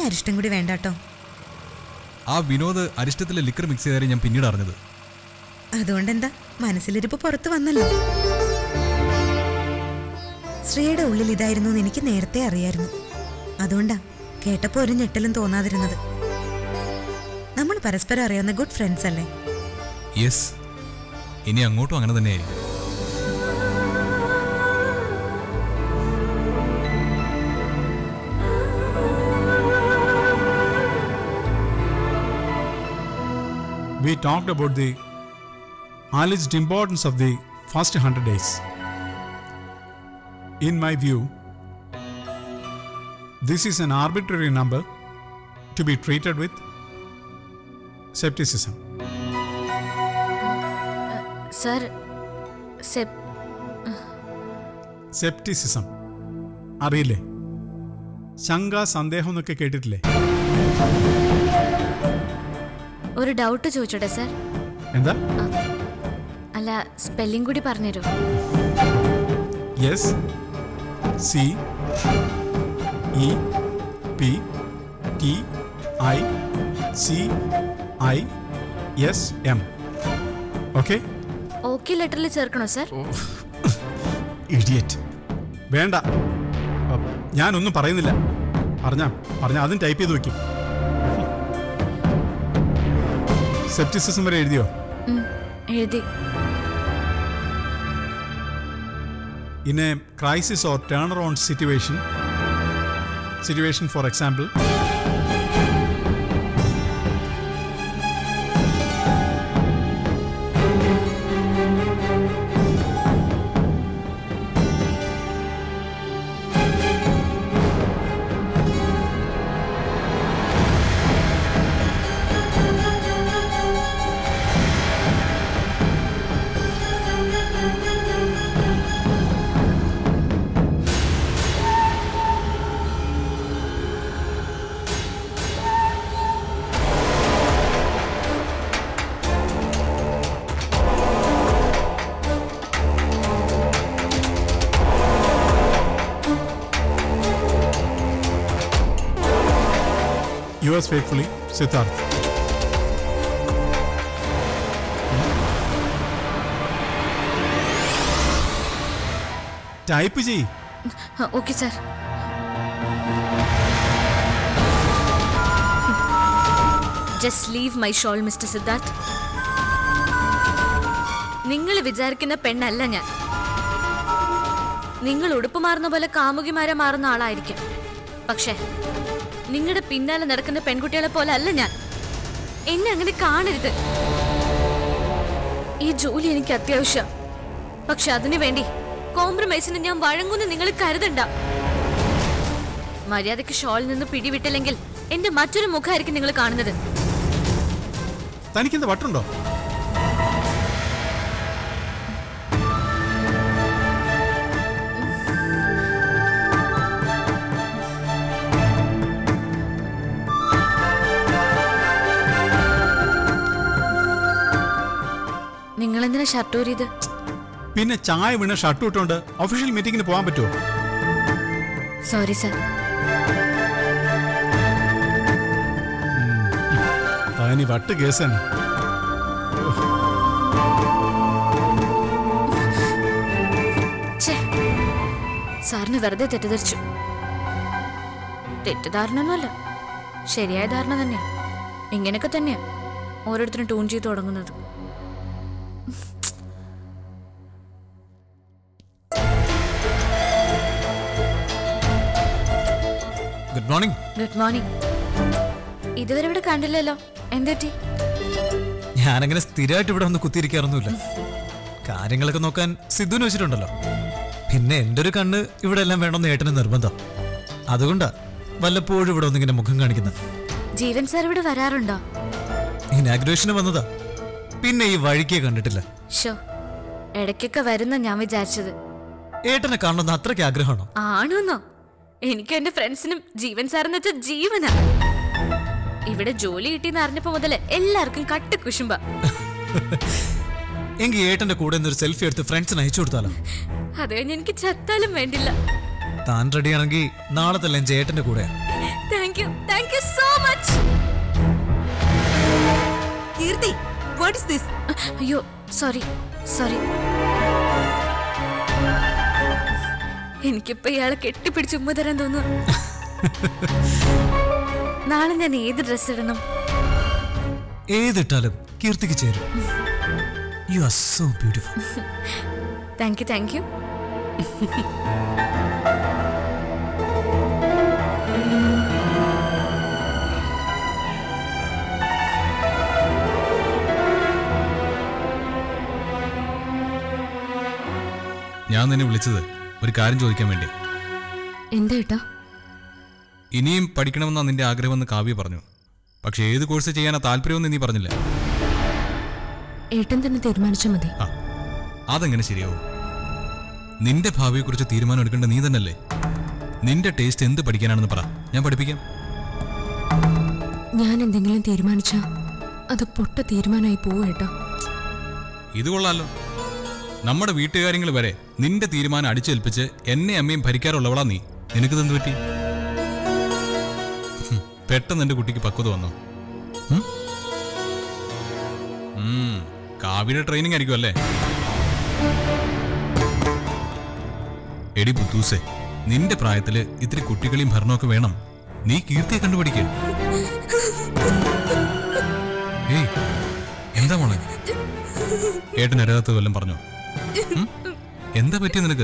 അരിഷ്ടം കൂടി വേണ്ട കേട്ടോ. ആ വിനോദ് അരിഷ്ടത്തിലെ ലിക്കർ മിക്സ് ചെയ്താലും ഞാൻ പിന്നീട് അറിഞ്ഞത്. അതുകൊണ്ടെന്താ, മനസ്സിലിരിപ്പ് പുറത്തു വന്നല്ലോ. ശ്രീയുടെ ഉള്ളിൽ ഇതായിരുന്നു എന്ന് എനിക്ക് നേരത്തെ അറിയായിരുന്നു. അതുകൊണ്ടാ കേട്ടപ്പോ ഒരു ഞെട്ടലും തോന്നാതിരുന്നത്. നമ്മൾ പരസ്പരം അറിയാവുന്ന ഗുഡ് ഫ്രണ്ട്സ് അല്ലേ? യെസ്, ഇനി അങ്ങോട്ടും അങ്ങനെ തന്നെയായിരിക്കും. We talked about the alleged importance of the first 100 days. In my view, this is an arbitrary number to be treated with skepticism. Sir, skepticism. അറിയില്ലേ? ശങ്ക, സന്ദേഹം എന്നൊക്കെ കേട്ടിട്ടില്ലേ? ഒരു ഡൗട്ട് ചോദിച്ചോട്ടെ സർ? എന്താ? അല്ല, സ്പെല്ലിംഗ് കൂടി പറഞ്ഞുതരോ? Yes, C E P T I C I S M. Okay? Okay ലെറ്ററിൽ ചേർക്കണോ സർ? ഇഡിയറ്റ്. വേണ്ട, ഞാനൊന്നും പറയുന്നില്ല. പറഞ്ഞ അതും ടൈപ്പ് ചെയ്ത് വെക്കും. സെപ്റ്റിസിസം വരെ എഴുതിയോ? എഴുതി. In a crisis or turnaround situation, for example, yours faithfully, Siddharth. Type ചെയ്. Okay sir. Just leave my shawl mister Siddharth. നിങ്ങൾ വിചാരിക്കുന്ന പെണ്ണല്ല ഞാൻ. നിങ്ങൾ ഉടുപ്പ് മാറുന്ന പോലെ കാമുകിമാരെ മാറുന്ന ആളായിരിക്കും. പക്ഷേ നിങ്ങളുടെ പിന്നാലെ നടക്കുന്ന പെൺകുട്ടികളെ പോലെ അല്ല ഞാൻ. എന്നെ അങ്ങനെ കാണരുത്. ഈ ജോലി എനിക്ക് അത്യാവശ്യം. പക്ഷെ അതിനു വേണ്ടി കോംപ്രമൈസിന് ഞാൻ വഴങ്ങുന്ന നിങ്ങൾ കരുതണ്ട. മര്യാദയ്ക്ക് ഷോളിൽ നിന്ന് പിടിവിട്ടില്ലെങ്കിൽ എന്റെ മറ്റൊരു മുഖമായിരിക്കും നിങ്ങൾ കാണുന്നത്. തനിക്കെന്താ വട്ടുണ്ടോ? നിങ്ങൾ എന്തിനാ ഷർട്ട് ഊരിയത്? പിന്നെ ചായ വീണ ഷർട്ട് ഇട്ടുകൊണ്ട് ഒഫീഷ്യൽ മീറ്റിംഗിന് പോകാൻ പറ്റുമോ? Sorry sir. തനി വട്ട് കേസ് തന്നെ. സാറിന് വെറുതെ തെറ്റിദ്ധരിച്ചു. തെറ്റിദ്ധാരണൊന്നുമല്ല, ശരിയായ ധാരണ തന്നെയാ. ഇങ്ങനെയൊക്കെ തന്നെയാ ഓരോരുത്തരും ട്യൂൺ ചെയ്ത് തുടങ്ങുന്നത്. Good morning. Good morning. ഇതുവരെ ഇവിടെ കണ്ടില്ലല്ലോ, എന്തെറ്റി? ഞാനങ്ങനെ സ്ഥിരമായിട്ട് ഇവിടെ ഒന്ന് കുത്തിയിരിക്കാറൊന്നുമില്ല. കാര്യങ്ങളൊക്കെ നോക്കാൻ സിദ്ധുവിന് വെച്ചിട്ടുണ്ടല്ലോ. പിന്നെ എൻ്റെ ഒരു കണ്ണ് ഇവിടെ എല്ലാം വേണമെന്ന് ഏട്ടന് നിർബന്ധം. അതുകൊണ്ടാ വല്ലപ്പോഴും ഇവിടെ ഒന്നിങ്ങനെ മുഖം കാണിക്കുന്നത്. ജീവൻ സാർ ഇവിടെ വരാറുണ്ടോ? ഇനാഗ്രേഷന് വന്നതാ, പിന്നെ ഈ വഴിക്കേ കണ്ടിട്ടില്ല. ഷോ, ഇടയ്ക്കൊക്കെ വരുന്ന ഞാൻ വിചാരിച്ചത്. ഏട്ടനെ കാണണമെന്ന് അത്രയ്ക്ക് ആഗ്രഹമാണോ? ആണോന്നോ? എനിക്ക് എന്റെ ഫ്രണ്ട്സിനും ജീവൻ സാറെന്ന് വെച്ചാൽ ജീവനാ. ഇവിടെ ജോലി കിട്ടിയെന്ന് അറിഞ്ഞപ്പോ മുതല് എല്ലാവർക്കും കട്ട് കുശുമ്പ. എങ്കിൽ ഏട്ടന്റെ കൂടെ ഒരു സെൽഫി എടുത്ത് ഫ്രണ്ട്സിന് അയച്ചു കൊടുത്താലോ? അത് കഴിഞ്ഞ് എനിക്ക് ചത്താലും വേണ്ടില്ല. താൻ റെഡിയാണെങ്കിൽ നാളെ തന്നെ ഏട്ടന്റെ കൂടെ. Thank thank you so much. Keerthi, what is this? അയ്യോ സോറി. എനിക്കിപ്പോ ഇയാളെ കെട്ടിപ്പിടിച്ച് ഉമ്മ തരാൻ തോന്നുന്നു. നാളെ ഞാൻ ഏത് ഡ്രസ് ഇടണം? ഏതിട്ടാലും കീർത്തിക്ക് ചേരും. You are so beautiful. Thank you. ഞാൻ നിന്നെ വിളിച്ചത് ഒരു കാര്യം ചോദിക്കാൻ വേണ്ടി. എന്താ ഏട്ടാ? ഇനിയും പഠിക്കണമെന്നാ നിന്റെ ആഗ്രഹമെന്ന് കാവ്യ പറഞ്ഞു. പക്ഷെ ഏത് കോഴ്സ് ചെയ്യാനാ താല്പര്യമെന്ന് നീ പറഞ്ഞില്ല. ഏട്ടൻ തന്നെ തീരുമാനിച്ചാൽ മതി. അതെങ്ങനെ ശരിയാവും? നിന്റെ ഭാവിയെക്കുറിച്ച് തീരുമാനം എടുക്കേണ്ട നീ തന്നെയല്ലേ. നിന്റെ ടേസ്റ്റ് എന്ത് പഠിക്കാനാണെന്ന് പറ, ഞാൻ പഠിപ്പിക്കാം. ഞാൻ എന്തെങ്കിലും തീരുമാനിച്ചാ അത് പൊട്ട തീരുമാനമായി പോവും ഏട്ടാ. ഇത് കൊള്ളാലോ. നമ്മുടെ വീട്ടുകാര്യങ്ങൾ വരെ നിന്റെ തീരുമാനം അടിച്ചേൽപ്പിച്ച് എന്നെ അമ്മയും ഭരിക്കാറുള്ളവളാ നീ. നിനക്ക് എന്ത് പറ്റി? പെട്ടെന്ന് എന്റെ കുട്ടിക്ക് പക്വത വന്നോ? കാവ്യയുടെ ട്രെയിനിങ് ആയിരിക്കും അല്ലേ? എടി ബുദ്ധൂസേ, നിന്റെ പ്രായത്തില് ഇത്തിരി കുട്ടികളെയും ഭരണമൊക്കെ വേണം. നീ കീർത്തിയെ കണ്ടുപിടിക്ക. ഏയ് എന്താ മോളെ? ഏട്ടൻ അറിയാത്ത വല്ലതും പറഞ്ഞോ? എന്താ പറ്റിയ നിനക്ക്?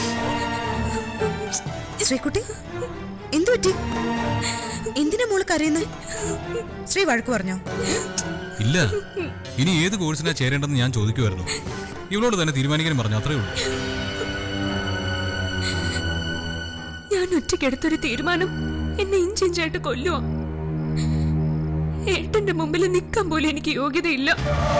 ശ്രീകുട്ടി, എന്തു പറ്റി? എന്തിനാ മോള് കരയുന്നത്? ശ്രീ വഴക്ക് പറഞ്ഞോ? ഇല്ല, ഇനി ഏത് കോഴ്സിനാ ചേരേണ്ടെന്ന് ഞാൻ ചോദിക്കുമായിരുന്നു. ഇവളോട് തന്നെ തീരുമാനിക്കാനും പറഞ്ഞു, അത്രേ ഉള്ളൂ. ഞാൻ ഒറ്റയ്ക്കെടുത്തൊരു തീരുമാനം എന്നെ ഇഞ്ചിഞ്ചായിട്ട് കൊല്ലുവാ. ഏട്ടന്റെ മുമ്പിൽ നിൽക്കാൻ പോലും എനിക്ക് യോഗ്യതയില്ല.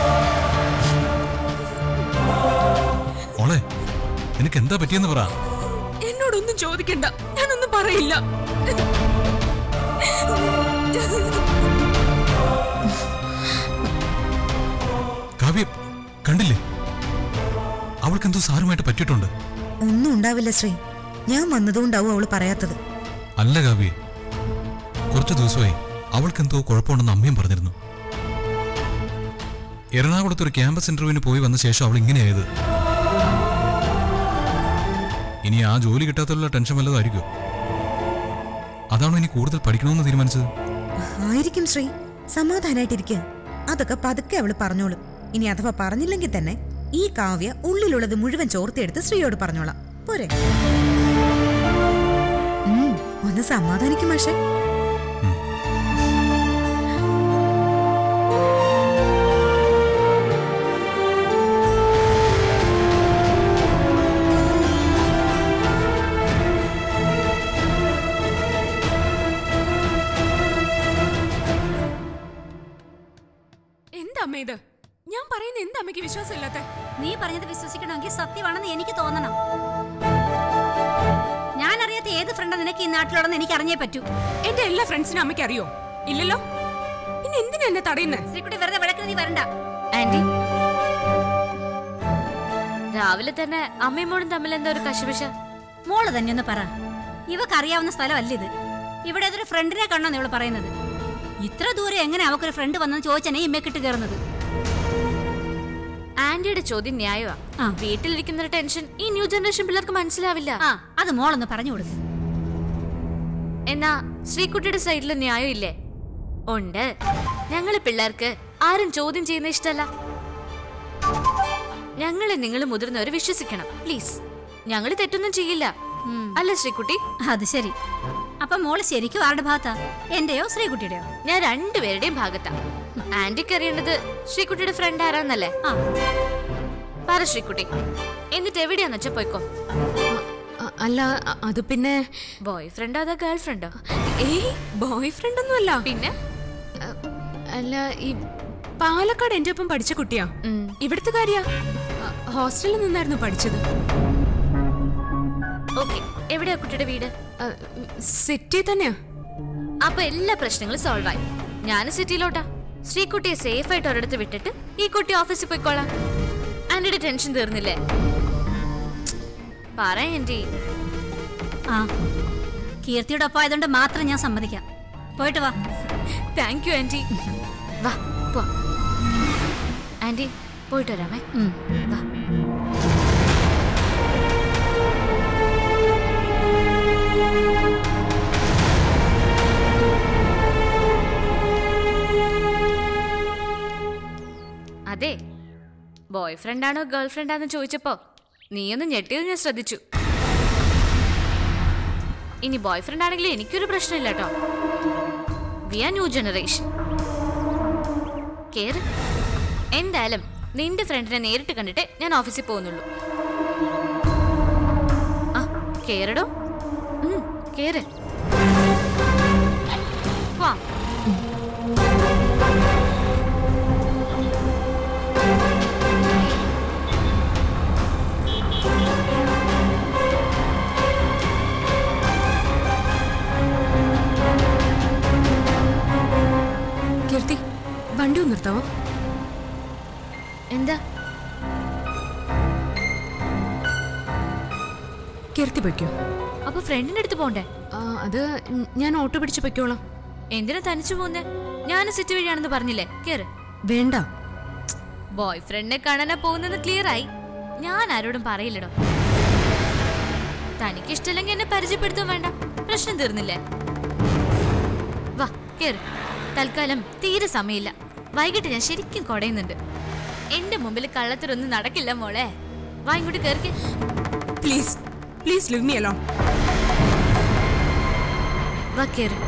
മോളെ, നിനക്ക് എന്താ പറ്റിയെന്ന് പറ. എന്നോടൊന്നും ചോദിക്കണ്ട, ഞാനൊന്നും പറയില്ല. കാവ്യ കണ്ടില്ലേ, അവൾക്ക് എന്തോ സാരമായിട്ട് പറ്റിയിട്ടുണ്ട്. ഒന്നും ഉണ്ടാവില്ല ശ്രീ, ഞാൻ വന്നതുകൊണ്ടാവും അവള് പറയാത്തത്. അല്ല കാവ്യ, കുറച്ചു ദിവസമായി അവൾക്ക് എന്തോ കുഴപ്പമുണ്ടെന്ന് അമ്മയും പറഞ്ഞിരുന്നു. എറണാകുളത്ത് ഒരു ക്യാമ്പസ് ഇന്റർവ്യൂവിന് പോയി വന്ന ശേഷം അവൾ ഇങ്ങനെയായത്. ഇനി ആ ജോലി കിട്ടാത്തുള്ള ടെൻഷൻ വല്ലതായിരിക്കും. അതാണോ ഇനി കൂടുതൽ പഠിക്കണമെന്ന് തീരുമാനിച്ചത്? ആയിരിക്കും ശ്രീ, സമാധാനായിട്ടിരിക്കുക. അതൊക്കെ പതുക്കെ അവള് പറഞ്ഞോളും. ഇനി അഥവാ പറഞ്ഞില്ലെങ്കിൽ തന്നെ ഈ കാവ്യ ഉള്ളിലുള്ളത് മുഴുവൻ ചോർത്തിയെടുത്ത് ശ്രീയോട് പറഞ്ഞോളാം. പോരെ? ഒന്ന് സമാധാനിക്കും പക്ഷേ. എന്താ ഇത്? ഞാൻ പറയുന്ന എന്താ അമ്മയ്ക്ക് വിശ്വാസമില്ലാത്ത? നീ പറഞ്ഞത് വിശ്വസിക്കണമെങ്കിൽ സത്യമാണെന്ന് എനിക്ക് തോന്നണം. ഞാൻ അറിയാത്ത ഏത് ഫ്രണ്ടാ നിനക്ക് ഈ നാട്ടിലുണ്ടെന്ന് എനിക്ക് അറിഞ്ഞേ പറ്റൂ. എന്റെ എല്ലാ ഫ്രണ്ട്സിനും അമ്മയ്ക്ക് അറിയോ? ഇല്ലല്ലോ. പിന്നെ എന്തിനാ എന്നെ തടയുന്നത്? ശ്രീകുട്ടി, വെറുതെ വിളക്കിന് നീ വരണ്ട. ആന്റി, രാവിലെ തന്നെ അമ്മയും മോളും തമ്മിൽ എന്താ ഒരു കശപിശ? മോള് തന്നെ ഒന്ന് പറ. ഇവക്കറിയാവുന്ന സ്ഥലമല്ല ഇത്. ഇവിടെ ഏതൊരു ഫ്രണ്ടിനെ കാണാന്ന് ഇവള് പറയുന്നത്. ഇത്ര ദൂരം എങ്ങനെ അവക്കൊരു ഫ്രണ്ട് വന്നെന്ന് ചോദിച്ചാണ് ഈ ഇമ്മക്കിട്ട് കയറുന്നത്. ആന്റിയുടെ ചോദ്യം ന്യായമാ. വീട്ടിലിരിക്കുന്ന ടെൻഷൻ ഈ ന്യൂ ജനറേഷൻ പിള്ളേർക്ക് മനസ്സിലാവില്ല. അത് മോളൊന്ന് പറഞ്ഞു കൊടുക്ക. എന്നാ ശ്രീകുട്ടിയുടെ സൈഡിൽ ന്യായം ഇല്ലേ? ഉണ്ട്. ഞങ്ങള് പിള്ളേർക്ക് ആരും ചോദ്യം ചെയ്യുന്ന ഇഷ്ടല്ല. ഞങ്ങളെ നിങ്ങൾ മുതിർന്നവരെ വിശ്വസിക്കണം പ്ലീസ്. ഞങ്ങള് തെറ്റൊന്നും ചെയ്യില്ല, അല്ല ശ്രീകുട്ടി? അത് ശരി. അപ്പൊ മോള് ശരിക്കും ആരുടെ ഭാഗത്താ? എന്റെയോ ശ്രീകുട്ടിയുടെയോ? ഞാൻ രണ്ടുപേരുടെയും ഭാഗത്താ. ആന്റിക്ക് അറിയേണ്ടത് ശ്രീകുട്ടിയുടെ ഫ്രണ്ട് ആരാന്നല്ലേ? പറ ശ്രീകുട്ടി, എന്നിട്ട് എവിടെയാന്ന് വെച്ചാ പോയിക്കോ. അല്ല, അത് പിന്നെ ബോയ് ഫ്രണ്ടോ അതോ ഗേൾ ഫ്രണ്ടോ? ഏയ്, ബോയ് ഫ്രണ്ട് ഒന്നും അല്ല. പിന്നെ അല്ല, ഈ പാലക്കാട് എന്റെ ഒപ്പം പഠിച്ച കുട്ടിയാ. ഇവിടുത്തെ കാര്യ ഹോസ്റ്റലിൽ നിന്നായിരുന്നു പഠിച്ചത്. ഓക്കെ, എവിടെയാ കുട്ടിയുടെ വീട്? സിറ്റി തന്നെയാ. അപ്പൊ എല്ലാ പ്രശ്നങ്ങളും സോൾവ് ആയി. ഞാൻ സിറ്റിയിലോട്ടാ. ശ്രീകുട്ടിയെ സേഫ് ആയിട്ട് ഒരിടത്ത് വിട്ടിട്ട് ഈ കുട്ടി ഓഫീസിൽ പോയിക്കോളാം. ആന്റിയുടെ ടെൻഷൻ തീർന്നില്ലേ? പറ ആന്റി. കീർത്തിയുടെ ഒപ്പം ആയതുകൊണ്ട് മാത്രം ഞാൻ സമ്മതിക്കാം. പോയിട്ട് വാ. Thank you aunty. വാ പോ ആന്റി, പോയിട്ട് വരാമേ. വാ. അതെ, ബോയ് ഫ്രണ്ടാണോ ഗേൾ ഫ്രണ്ടാന്ന് ചോദിച്ചപ്പോ നീയൊന്ന് ഞെട്ടിയത് ഞാൻ ശ്രദ്ധിച്ചു. ഇനി ബോയ് ഫ്രണ്ട് ആണെങ്കിലും എനിക്കൊരു പ്രശ്നമില്ല കേട്ടോ. We are new generation. കേറ്. എന്തായാലും നിന്റെ ഫ്രണ്ടിനെ നേരിട്ട് കണ്ടിട്ട് ഞാൻ ഓഫീസിൽ പോകുന്നുള്ളൂ. ആ കേറടോ. കേറ്. വാ. കീർത്തി, വണ്ടി ഒന്ന് നിർത്താവോ? എന്താ? കീർത്തി പൊയ്ക്കോ. അപ്പൊ ഫ്രണ്ടിന്റെ അടുത്ത് പോണ്ടേ? അത് ഞാൻ ഓട്ടോ പിടിച്ച് പൊയ്ക്കോളാം. എന്തിനാ തനിച്ചു പോന്നേ? ഞാൻ സിറ്റി വഴിയാണെന്ന് പറഞ്ഞില്ലേ? കേറ്. വേണ്ട. ബോയ് ഫ്രണ്ടിനെ കാണാനാ പോകുന്നത് ക്ലിയർ ആയി. ഞാൻ ആരോടും പറയില്ലടോ. തനിക്ക് ഇഷ്ടമല്ലെങ്കിൽ എന്നെ പരിചയപ്പെടുത്താൻ വേണ്ട. പ്രശ്നം തീർന്നില്ലേ? വാ കേറ്. തൽക്കാലം തീരെ സമയമില്ല. വൈകിട്ട് ഞാൻ ശരിക്കും കുടയുന്നുണ്ട്. എന്റെ മുമ്പിൽ കള്ളത്തരൊന്നും നടക്കില്ല മോളെ. വാ ഇങ്ങോട്ട് കേറിക്കേ. Please please leave me alone. വാ കേറ്.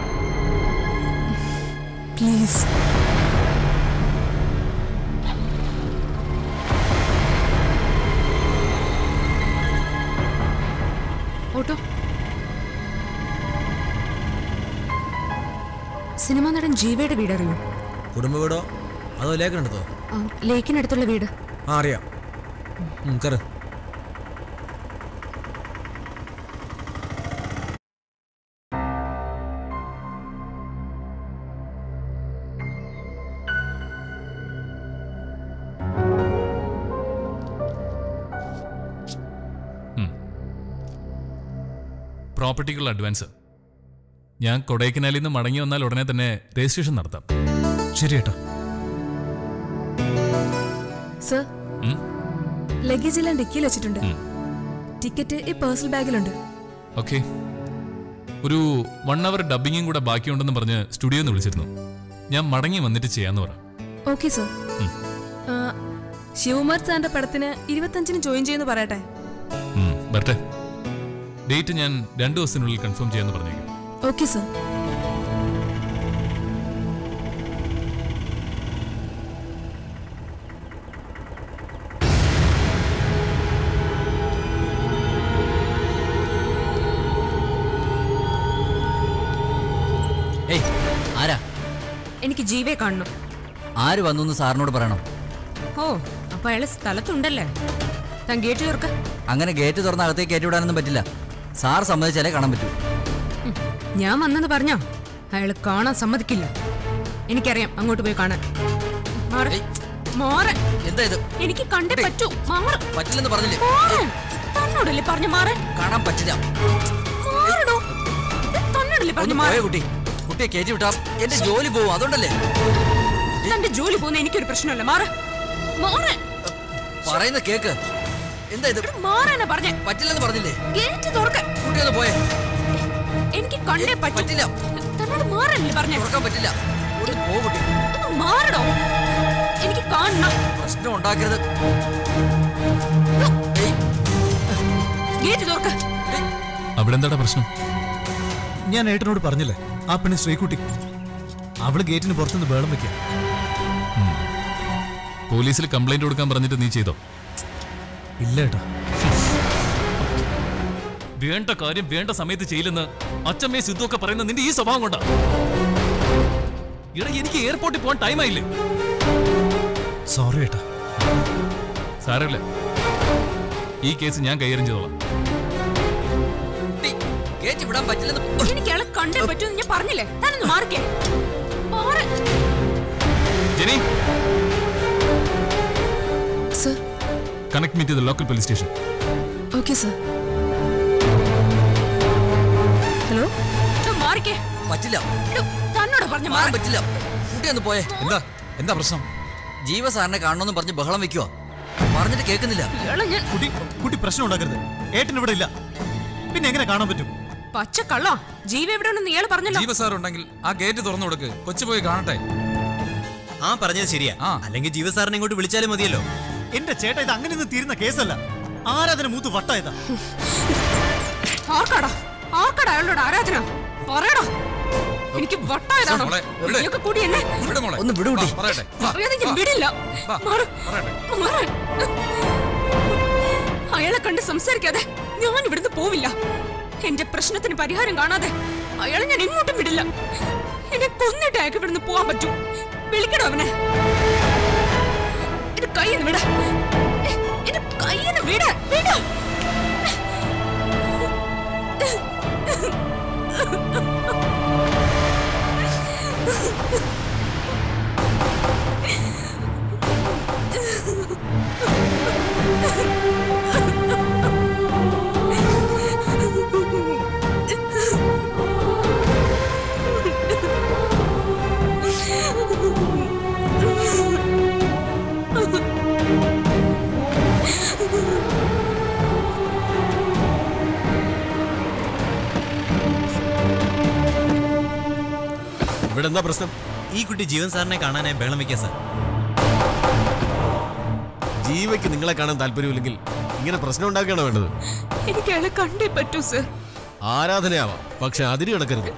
പ്ലീസ്. ഓട്ടോ. സിനിമാ നടൻ ജീവയുടെ വീട് അറിയോ? കുടുംബ വീടോ അതോ ലേഖനടുത്തോ? ലേക്കിനടുത്തുള്ള വീട്. ആ അറിയാം. കയറ്. പ്രോപ്പർട്ടിക്കുള്ള അഡ്വാൻസ്. ഞാൻ കൊടൈക്കനാലിൽ നിന്ന് മടങ്ങി വന്നാൽ ഉടനെ തന്നെ രജിസ്ട്രേഷൻ നടത്താം. ശരി ഏട്ടാ. സർ, ലഗേജ് എല്ലാം ഡിക്കിയിൽ വെച്ചിട്ടുണ്ട്. ടിക്കറ്റ് ഈ പേഴ്സണൽ ബാഗിലുണ്ട്. ഓക്കെ. ഒരു 1 hour ഡബ്ബിങ്ങും കൂടെ ബാക്കിയുണ്ടെന്ന് പറഞ്ഞ് സ്റ്റുഡിയോ എന്ന് വിളിച്ചിരുന്നു. ഞാൻ മടങ്ങി വന്നിട്ട് ചെയ്യാന്ന് പറ. Okay sir. ശിവകുമാർ സാറിന്റെ പടത്തിന് 25-ന് ജോയിൻ ചെയ്യുന്നു പറയട്ടെ. വരട്ടെ. ഡേറ്റ് ഞാൻ 2 ദിവസത്തിനുള്ളിൽ കൺഫേം ചെയ്യാന്ന് പറഞ്ഞേക്കും. Okay sir. ഏയ് ആരാ? എനിക്ക് ജീവയെ കാണണം. ആര് വന്നു സാറിനോട് പറയണം. ഓ, അപ്പൊ അയാള് സ്ഥലത്തുണ്ടല്ലേ? താൻ ഗേറ്റ് തുറക്ക. അങ്ങനെ ഗേറ്റ് തുറന്ന് അകത്തേക്ക് കയറ്റി വിടാനൊന്നും പറ്റില്ല. സാർ സമ്മതിച്ചാലേ കാണാൻ പറ്റൂ. ഞാൻ വന്നെന്ന് പറഞ്ഞോ അയാള് കാണാൻ സമ്മതിക്കില്ല. എനിക്കറിയാം അങ്ങോട്ട് പോയി കാണാൻ. എന്താ ഇത്? എനിക്ക് കണ്ടേ പറ്റൂ. പറ്റില്ലെന്ന് പറഞ്ഞില്ലേ? തന്നോടല്ലേ പറഞ്ഞു മാറാൻ? കാണാൻ പറ്റില്ല. തന്നോടല്ലേ പറഞ്ഞു പോയ കുട്ടി. കുട്ടിയെ കയറ്റി വിട്ടാ എന്റെ ജോലി പോവും. അതുകൊണ്ടല്ലേ? തന്റെ ജോലി പോകുന്ന എനിക്കൊരു പ്രശ്നമല്ല. പറയുന്ന കേക്ക്. എന്താ ഇത്? മാറാനാ പറഞ്ഞേ. പറ്റില്ലെന്ന് പറഞ്ഞില്ലേ? ഗേറ്റ് തുറക്ക. കുട്ടി ഒന്ന് പോയേ. എനിക്ക് കണ്ടേ പറ്റില്ല. തന്നോട് മാറല്ലേ പറഞ്ഞേ? തുറക്കാൻ പറ്റില്ല. ഒന്ന് പോ കുട്ടി. മാറണോ? എനിക്ക് കാണണം. പ്രശ്നം ഉണ്ടാക്കരുത്. ഗേറ്റ് തുറക്ക. അവിടെ എന്താ പ്രശ്നം? ഞാൻ ഏട്ടനോട് പറഞ്ഞില്ലേ, ആ പെണ്ണ് ശ്രീകുട്ടി. അവള് ഗേറ്റിന് പുറത്തുനിന്ന് ബേളം വെക്കാം. പോലീസിൽ കംപ്ലൈന്റ് കൊടുക്കാൻ പറഞ്ഞിട്ട് നീ ചെയ്തോ? ഇല്ല ഏട്ടാ. വേണ്ട കാര്യം വേണ്ട സമയത്ത് ചെയ്യില്ലെന്ന് അച്ഛമ്മയെ സിദ്ധു ഒക്കെ പറയുന്ന നിന്റെ ഈ സ്വഭാവം കൊണ്ടാ. ഇവിടെ എനിക്ക് എയർപോർട്ടിൽ പോകാൻ ടൈമായില്ലേ? സോറി ഏട്ടാ. സാരമില്ല, ഈ കേസ് ഞാൻ കൈകാര്യം ചെയ്തോളാം. വിടാൻ പറ്റില്ലെന്ന്. എനിക്ക് അയാളെ കണ്ടേ പറ്റൂന്ന് ഞാൻ പറഞ്ഞില്ലേ? താനൊന്ന് മാറിക്കേ. Jenny, sir, connect me to the local police station. Okay sir. Hello, മാറിക്കേ. പറ്റില്ല. പറഞ്ഞു മാറാൻ പറ്റില്ല. കുട്ടി ഒന്ന് പോയേ. എന്താ പ്രശ്നം? ജീവ സാറിനെ കാണണമെന്ന് പറഞ്ഞ് ബഹളം വെക്കുവോ? പറഞ്ഞിട്ട് കേൾക്കുന്നില്ല. കുട്ടി പ്രശ്നം ഉണ്ടാക്കരുത്. ഏട്ടൻ ഇവിടെ ഇല്ല, പിന്നെ എങ്ങനെ കാണാൻ പറ്റും? പച്ചക്കള്ളോ? ജീവ എവിടെ ഉണ്ടെന്ന് ഇയാൾ പറഞ്ഞല്ലോ. ജീവ സാർ ഉണ്ടെങ്കിൽ ആ ഗേറ്റ് തുറന്നു കൊടുക്ക്, കൊച്ചു പോയി കാണട്ടെ. ആ പറഞ്ഞത് ശരിയാ. അല്ലെങ്കിൽ ജീവ സാറിനെ ഇങ്ങോട്ട് വിളിച്ചാലും മതിയല്ലോ. എന്റെ ചേട്ടാ, ഇത് അങ്ങനെ തീരുന്ന കേസല്ല. ആരാധന മൂത്ത് വട്ടായതാ. ആർക്കടാ അയാളോട് ആരാധന? പറയടാ. എനിക്ക് വട്ടായതാണോ? കൂടി എന്നെ ഒന്ന് വിടുകൂടി. വിടില്ല. അയാളെ കണ്ട് സംസാരിക്കാതെ ഞാൻ ഇവിടുന്ന് പോവില്ല. എന്റെ പ്രശ്നത്തിന് പരിഹാരം കാണാതെ അയാളെ ഞാൻ എങ്ങോട്ടും വിടില്ല. എന്നെ കൊന്നിട്ട് അയാൾക്ക് ഇവിടുന്ന് പോവാൻ പറ്റും. വിളിക്കണോ അവനെ? എന്റെ കയ്യിൽ നിന്ന് വിട. എന്റെ കയ്യിൽ നിന്ന് വിട. വിട. ഇവിടെ എന്താ പ്രശ്നം? ഈ കുട്ടി ജീവൻ സാറിനെ കാണാനായി ബഹളം വെക്കാ സാർ. ജീവയ്ക്ക് നിങ്ങളെ കാണാൻ താല്പര്യമില്ലെങ്കിൽ ഇങ്ങനെ പ്രശ്നം ഉണ്ടാക്കുകയാണോ വേണ്ടത്? എനിക്ക് അയാളെ കണ്ടേ പറ്റൂ സർ. ആരാധനയാവാം, പക്ഷെ അതിന് കിടക്കരുത്.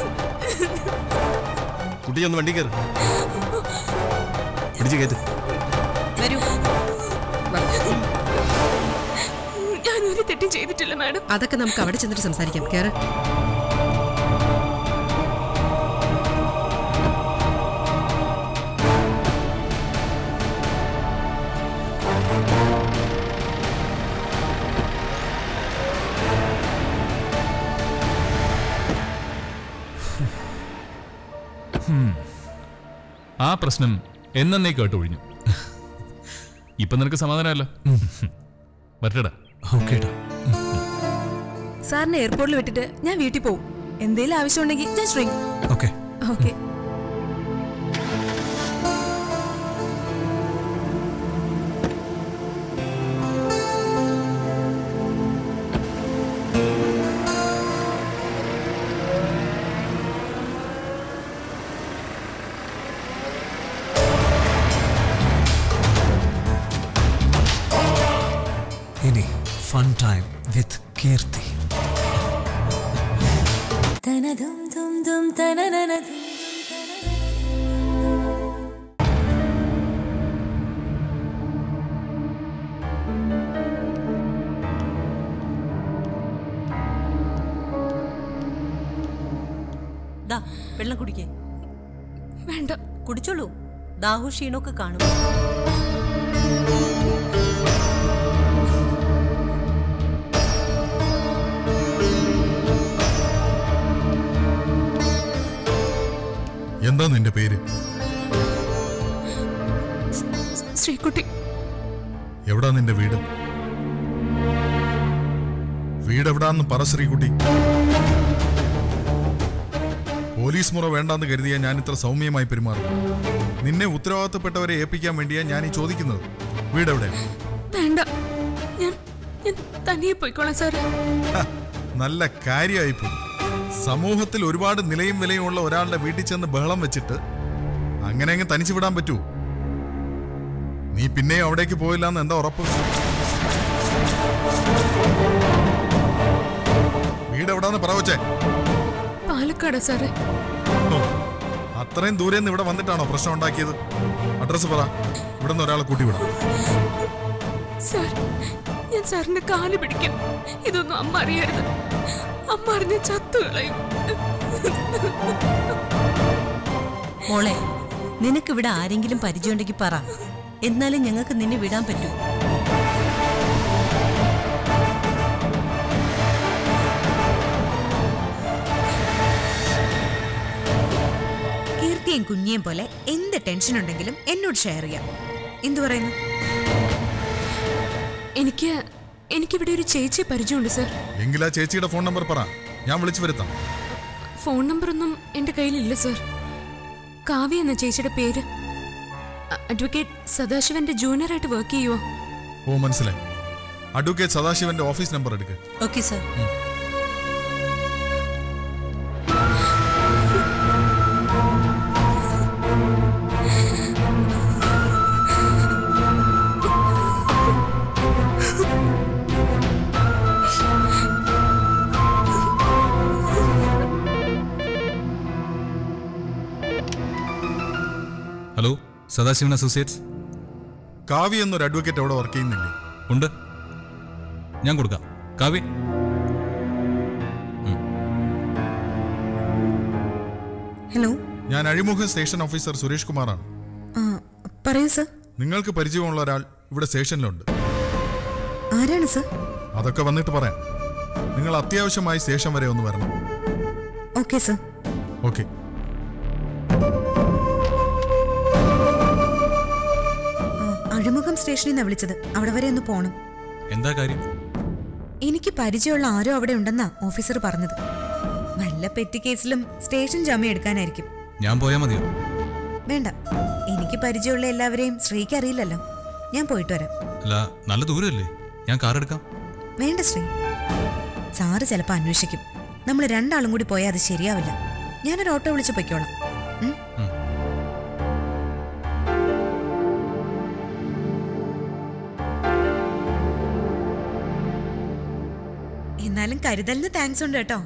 കുട്ടി ഒന്ന് വണ്ടി കയറി പിടിച്ചു കയറ്റ്. ഞാനൊരു തെറ്റും ചെയ്തിട്ടില്ല മാഡം. അതൊക്കെ നമുക്ക് അവിടെ ചെന്നിട്ട് സംസാരിക്കാം. കേറ്. ആ പ്രശ്നം എന്നേക്കായിട്ട് ഒഴിഞ്ഞു. ഇപ്പൊ നിനക്ക് സമാധാനമല്ലോ. വരട്ടെടാ. ഓക്കേടാ. സാറിനെ എയർപോർട്ടിൽ വിട്ടിട്ട് ഞാൻ വീട്ടിൽ പോവും. എന്തെങ്കിലും ആവശ്യമുണ്ടെങ്കിൽ ഞാൻ ശ്രീ. Okay okay. ഇനി ഫൺ ടൈം വിത്ത് കീർത്തി. വെള്ളം കുടിക്കേ. വേണ്ട, കുടിച്ചോളൂ. ദാഹു ക്ഷീണമൊക്കെ കാണും. എന്താ നിന്റെ പേര്? ശ്രീകുട്ടി. എവിടാ നിന്റെ വീട്? വീടെവിടാന്ന് പറ ശ്രീകുട്ടി. പോലീസ് മുറ വേണ്ടാന്ന് കരുതിയാ ഞാൻ ഇത്ര സൗമ്യമായി പെരുമാറും. നിന്നെ ഉത്തരവാദിത്തപ്പെട്ടവരെ ഏൽപ്പിക്കാൻ വേണ്ടിയാ ഞാൻ ഈ ചോദിക്കുന്നത്. വീടെവിടെ? വേണ്ട, ഞാൻ തനിയെ പോയിക്കോളാം സാർ. നല്ല കാര്യമായിപ്പോ. സമൂഹത്തിൽ ഒരുപാട് നിലയും വിലയും ഉള്ള ഒരാളുടെ വീട്ടിൽ ചെന്ന് ബഹളം വെച്ചിട്ട് അങ്ങനെ അങ്ങ് തനിച്ചു വിടാൻ പറ്റൂ? നീ പിന്നെയും അവിടേക്ക് പോയില്ലാന്ന് എന്താ ഉറപ്പ്? വീടെവിടാന്ന് പറവച്ചേ. പാലക്കാടാ സാറേ. അത്രയും ദൂരെ നിന്ന് ഇവിടെ വന്നിട്ടാണോ പ്രശ്നം ഉണ്ടാക്കിയത്? അഡ്രസ് പറ, ഇവിടെ നിന്ന് ഒരാളെ കൂട്ടി വിടാം. സാർ, ഞാൻ സാറിന്റെ കാല് പിടിക്കും. ഇതൊന്നും അമ്മ അറിയരുത്. അമ്മ അറിഞ്ഞ ചത്തുകളയും. മോളെ, നിനക്കിവിടെ ആരെങ്കിലും പരിചയമുണ്ടെങ്കിൽ പറ. എന്നാലും ഞങ്ങൾക്ക് നിന്നെ വിടാൻ പറ്റൂ. കീർത്തിയും കുഞ്ഞിയും പോലെ എന്ത് ടെൻഷൻ ഉണ്ടെങ്കിലും എന്നോട് ഷെയർ ചെയ്യാം. എന്തു പറയുന്നു? എനിക്കിവിടെ ഒരു ചേച്ചിയെ പരിചയമുണ്ട് സാർ. എങ്കിലാ ചേച്ചിയുടെ ഫോൺ നമ്പർ പറ, ഞാൻ വിളിച്ചു വരുത്താം. ഫോൺ നമ്പർ ഒന്നും എന്റെ കയ്യിലില്ല സാർ. കാവ്യ എന്ന ചേച്ചിയുടെ പേര്. അഡ്വക്കേറ്റ് സദാശിവന്റെ ജൂനിയറായിട്ട് വർക്ക് ചെയ്യുവോ? ഓ മനസ്സിലായി. അഡ്വക്കേറ്റ് സദാശിവന്റെ ഓഫീസ് നമ്പർ എടുക്ക്. Okay sir. Hello, Sadasivan associates. Kavya എന്നൊരു അഡ്വക്കേറ്റ് അവിടെ വർക്ക് ചെയ്യുന്നില്ലേ? ഉണ്ട്, ഞാൻ കൊടുക്കാം. കാവ്യ. ഹലോ, ഞാൻ അഴിമുഖം സ്റ്റേഷൻ ഓഫീസർ സുരേഷ് കുമാറാണ്. പറയൂ സർ. നിങ്ങൾക്ക് പരിചയമുള്ള ഒരാൾ ഇവിടെ സ്റ്റേഷനിലുണ്ട്. ആരാണ് സർ? അതൊക്കെ വന്നിട്ട് പറയാം. നിങ്ങൾ അത്യാവശ്യമായി സ്റ്റേഷൻ വരെ ഒന്ന് വരണം. Okay sir. ഓക്കെ. അഴിമുഖം സ്റ്റേഷനിൽ നിന്നാണ് വിളിച്ചത്. അവിടെ വരെ ഒന്ന് പോണം. എന്താ കാര്യം? എനിക്ക് പരിചയമുള്ള ആരോ അവിടെ ഉണ്ടെന്നാ ഓഫീസർ പറഞ്ഞത്. വല്ല പെറ്റി കേസിലും സ്റ്റേഷൻ ജാമ്യം എടുക്കാനായിരിക്കും. ഞാൻ പോയാൽ മതിയോ? വേണ്ട, എനിക്ക് പരിചയമുള്ള എല്ലാവരെയും ശ്രീക്ക് അറിയില്ലല്ലോ. ഞാൻ പോയിട്ട് വരാം. അല്ല, നല്ല ദൂരമല്ലേ, ഞാൻ കാർ എടുക്കാം. വേണ്ട ശ്രീ, സാറ് ചിലപ്പോൾ അന്വേഷിക്കും. നമ്മൾ രണ്ടാളും കൂടി പോയാൽ അത് ശരിയാവില്ല. ഞാനൊരു ഓട്ടോ വിളിച്ച് പൊയ്ക്കോളാം. എന്നാലും കരുതലിന് താങ്ക്സ് ഉണ്ട് കേട്ടോ.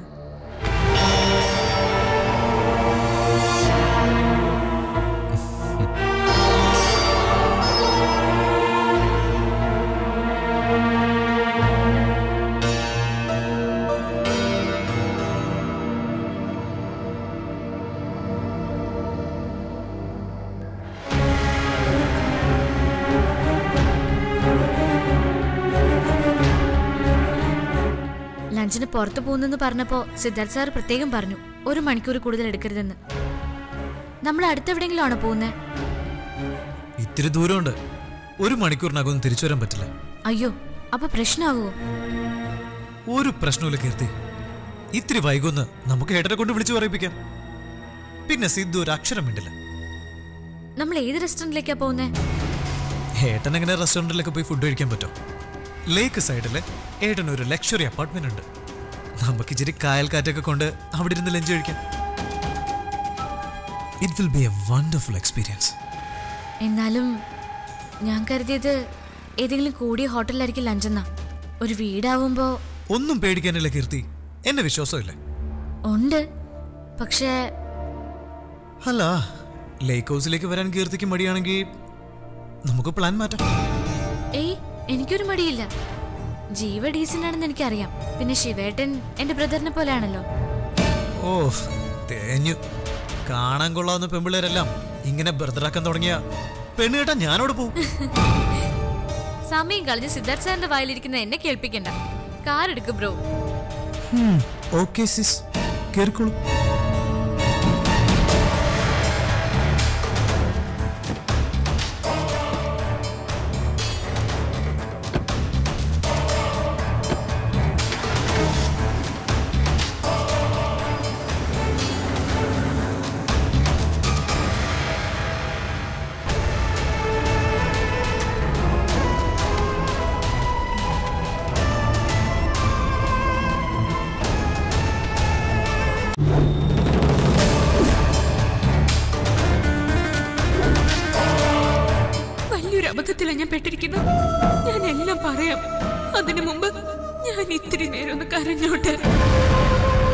ലഞ്ചിന് പുറത്തു പോകുന്നെന്ന് പറഞ്ഞപ്പോ സിദ്ധാർത്ഥ് സാർ പ്രത്യേകം പറഞ്ഞു 1 മണിക്കൂർ കൂടുതൽ എടുക്കരുതെന്ന്. നമ്മൾ അടുത്തെവിടെയെങ്കിലും ആണോ പോകുന്നത്? ഇത്തിരി ദൂരമുണ്ട്. 1 മണിക്കൂറിനകം തിരിച്ചു വരാൻ പറ്റില്ല. അയ്യോ, അപ്പൊ പ്രശ്നമാകുമോ? ഒരു പ്രശ്നമില്ല കീർത്തി. ഇത്തിരി വൈകുന്ന് നമുക്ക് ഏട്ടനെ കൊണ്ട് വിളിച്ചു പറയിപ്പിക്കാം. പിന്നെ സിദ്ധു ഒരു അക്ഷരം മിണ്ടില്ല. നമ്മൾ ഏത് റെസ്റ്റോറന്റിലേക്കാ പോകുന്നേ? ഏട്ടൻ എങ്ങനെ റെസ്റ്റോറന്റിലൊക്കെ പോയി ഫുഡ് കഴിക്കാൻ പറ്റും? ലേക്ക് സൈഡില് ഏട്ടനൊരു ലക്ഷറി അപ്പാർട്ട്മെന്റ് ഉണ്ട്. നമുക്ക് ഇച്ചിരി കായൽക്കാറ്റൊക്കെ കൊണ്ട് അവിടെ ഇരുന്ന് ലഞ്ച് കഴിക്കാം. It will be a wonderful experience. എന്നാലും ഞാൻ കരുതിയത് ഏതെങ്കിലും കൂടിയ ഹോട്ടലിലായിരിക്കും ലഞ്ചെന്നാ. ഒരു വീടാവുമ്പോ ഒന്നും പേടിക്കാനില്ല കീർത്തി, എന്നെ വിശ്വാസമില്ല. ഉണ്ട്, പക്ഷേ അല്ല, ലേക്ക് ഹൗസിലേക്ക് വരാൻ കീർത്തിക്ക് മടിയാണെങ്കിൽ നമുക്ക് പ്ലാൻ മാറ്റാം. ഏയ്, എനിക്കൊരു മടിയില്ല. ജീവ ഡീസന്റ് ആണെന്ന് എനിക്കറിയാം. പിന്നെ ശിവേട്ടൻ എന്റെ ബ്രദറിനെ പോലെയാണല്ലോ. ഓ തേഞ്ഞു. കാണാൻ കൊള്ളാവുന്ന പെമ്പിള്ളേരെല്ലാം ഇങ്ങനെ ബ്രദറാക്കാൻ തുടങ്ങിയ പെണ്ണുകേട്ടാ ഞാനോട് പോവും. സമയം കളഞ്ഞ് സിദ്ധാർത്ഥ് സാറിന്റെ വായിലിരിക്കുന്ന എന്നെ കേൾപ്പിക്കണ്ട. കാർ എടുക്ക് ബ്രോ. ഓക്കെ സിസ്, കേറിക്കോളൂ. അബദ്ധത്തിലാണ് ഞാൻ പെട്ടിരിക്കുന്നത്. ഞാൻ എല്ലാം പറയാം. അതിനു മുമ്പ് ഞാൻ ഇത്തിരി നേരം ഒന്ന് കരഞ്ഞോട്ടെ.